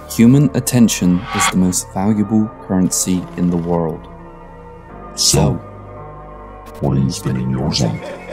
Human attention is the most valuable currency in the world. So, what are you spending yours on?